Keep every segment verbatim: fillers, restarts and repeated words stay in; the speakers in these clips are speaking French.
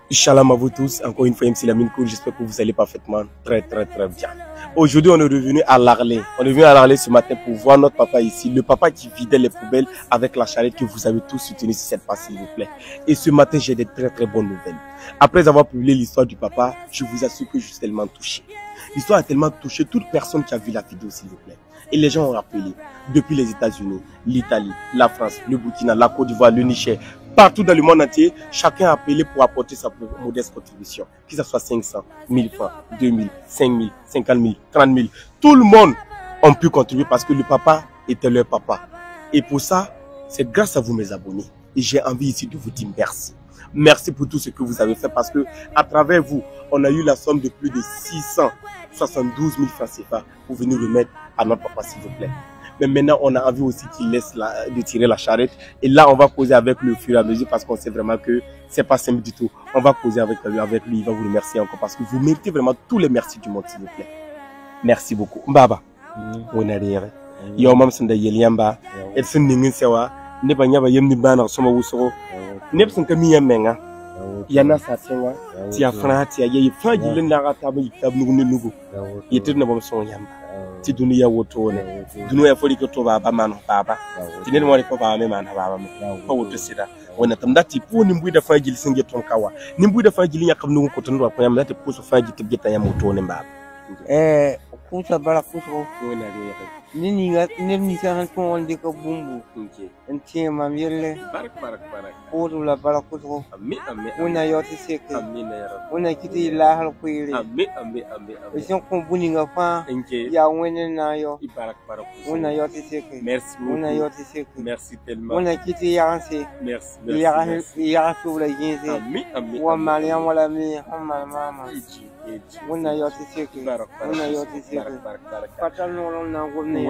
Shalom à vous tous, encore une fois M C Lamine Cool, j'espère que vous allez parfaitement très très très bien. Aujourd'hui on est revenu à Larlé, on est venu à Larlé ce matin pour voir notre papa ici, le papa qui vidait les poubelles avec la charrette que vous avez tous soutenu sur cette page s'il vous plaît. Et ce matin j'ai des très très bonnes nouvelles. Après avoir publié l'histoire du papa, je vous assure que je suis tellement touché. L'histoire a tellement touché toute personne qui a vu la vidéo s'il vous plaît. Et les gens ont rappelé, depuis les États-Unis, l'Italie, la France, le Burkina, la Côte d'Ivoire, le Niger, partout dans le monde entier, chacun a appelé pour apporter sa modeste contribution. Que ce soit cinq cents, mille francs, deux mille, cinq mille, cinquante mille, trente mille. Tout le monde a pu contribuer parce que le papa était leur papa. Et pour ça, c'est grâce à vous mes abonnés. Et j'ai envie ici de vous dire merci. Merci pour tout ce que vous avez fait parce que à travers vous, on a eu la somme de plus de six cent soixante-douze mille francs C F A pour venir remettre à notre papa s'il vous plaît. Mais maintenant, on a envie aussi qu'il laisse la, de tirer la charrette. Et là, on va causer avec lui au fur et à mesure parce qu'on sait vraiment que c'est pas simple du tout. On va causer avec lui, avec lui, il va vous remercier encore parce que vous méritez vraiment tous les merci du monde s'il vous plaît. Merci beaucoup. Mbaba. On est derrière. Yo mam sanda yeliamba. Et c'est ningin sewa. Ne ba nyaba yem ni bana soma wusoro. Ne bsin ka miya menga. Yana sa tenga. Ti afra ti ayi fa gilin na ga tabu tab nugu ne nugu. Yetir na bam son yamba. Ti duniya woto ne. Duniya fori ko to baba man baba. Ti ne mo ko baba me man baba me. Ko woto sida. Wona tam dati po ni mbuida fa gil singe ton kawa. Ni mbuida fa gil yakam nugu ko ton ro ko yam dati po so fa gil te geta yam woto ne baba. Eh, kusa bala kusa ko. Wona re Nini ga nini sa han ko on de ko bumbu. Enti mam yelle. Barak barak barak. Odu la bala kusa ko. Amin amin. Una yoti seke. Amin ya rab. Una kiti la hal ko yire. Amin amin amin amin. Esion ko buni nga fa. Enke. Ya wene na yo. Barak barak. Una yoti seke. Merci beaucoup. Una yoti seke. Merci tellement. Una kiti ya anse. Merci. Ya Merci. ya su la yinse. Amin amin. Wa maliam wala mi hamma mama. Eji, eji. Una yoti seke. Barak barak. Una yoti seke. Barak barak barak. Fatal no na gomne.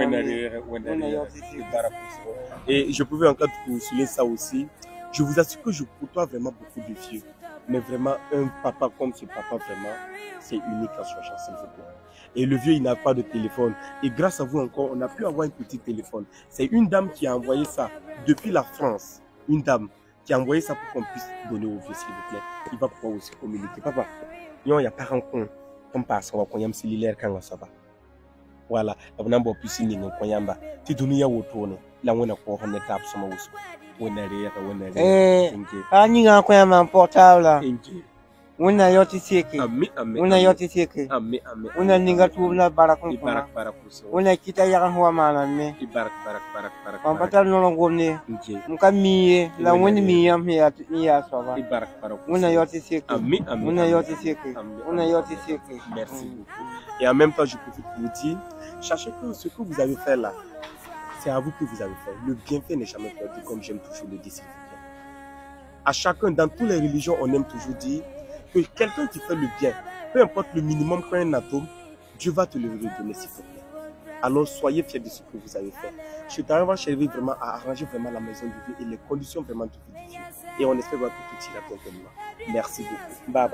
Et je pouvais encore vous souligner ça aussi. Je vous assure que je côtoie vraiment beaucoup de vieux. Mais vraiment, un papa comme ce papa, vraiment, c'est unique à son genre, s'il vous plaît. Et le vieux, il n'a pas de téléphone. Et grâce à vous encore, on a pu avoir un petit téléphone. C'est une dame qui a envoyé ça depuis la France. Une dame qui a envoyé ça pour qu'on puisse donner au vieux, s'il vous plaît. Il va pouvoir aussi communiquer. Papa, il n'y a pas de compte. Comme passe, on va prendre un cellulaire quand ça va. Voilà, on a un peu plus de temps. Tu donnes ya wotone, la on a quoi on est table sama wusu. On est derrière, on est derrière. Eh, ani nga ko yama portable. Una yoti seke. Amin amin. Una yoti seke. Amin amin. Una ninga tubla barakun kuma. Barak barak kuso. Una kita yakan huwa mana me. Barak barak barak barak. On patal no ngomne. Muka miye, la woni miyam ya ya soba. Barak barak. Una yoti seke. Amin amin. Una yoti seke. Una yoti seke. Merci beaucoup. Et en même temps, je profite pour vous dire, sachez que ce que vous avez fait là, c'est à vous que vous avez fait. Le bienfait n'est jamais perdu, comme j'aime toujours le dire. À chacun, dans toutes les religions, on aime toujours dire que quelqu'un qui fait le bien, peu importe le minimum qu'un atome, Dieu va te le redonner s'il vous plaît. Alors soyez fiers de ce que vous avez fait. Je t'arrive à chercher vraiment à arranger vraiment la maison de Dieu et les conditions vraiment de vie de Dieu. Et on espère voir que tout ira bien. Merci beaucoup. Baba.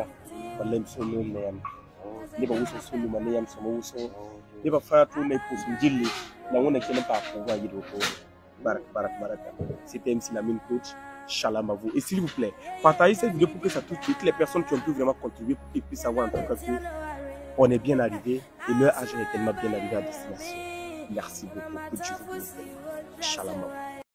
Ne ba wuso sulu ma ne yam sama wuso ne ba fatu ne pousu jilli na wona kene pa ko wa yido ko barak barak baraka. C'était M C Lamine Coach. Shalom à vous. Et s'il vous plaît, partagez cette vidéo pour que ça touche toutes les personnes qui ont pu vraiment contribuer pour qu'ils puissent savoir en tout cas que on est bien arrivé et leur argent est tellement bien arrivé à destination. Merci beaucoup. Que Dieu vous bénisse. Shalom à vous.